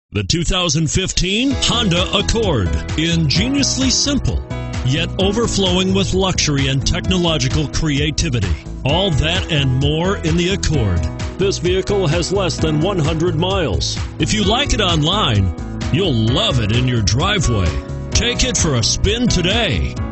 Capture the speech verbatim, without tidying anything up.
The two thousand fifteen Honda Accord. Ingeniously simple, yet overflowing with luxury and technological creativity. All that and more in the Accord. This vehicle has less than one hundred miles. If you like it online, you'll love it in your driveway. Take it for a spin today.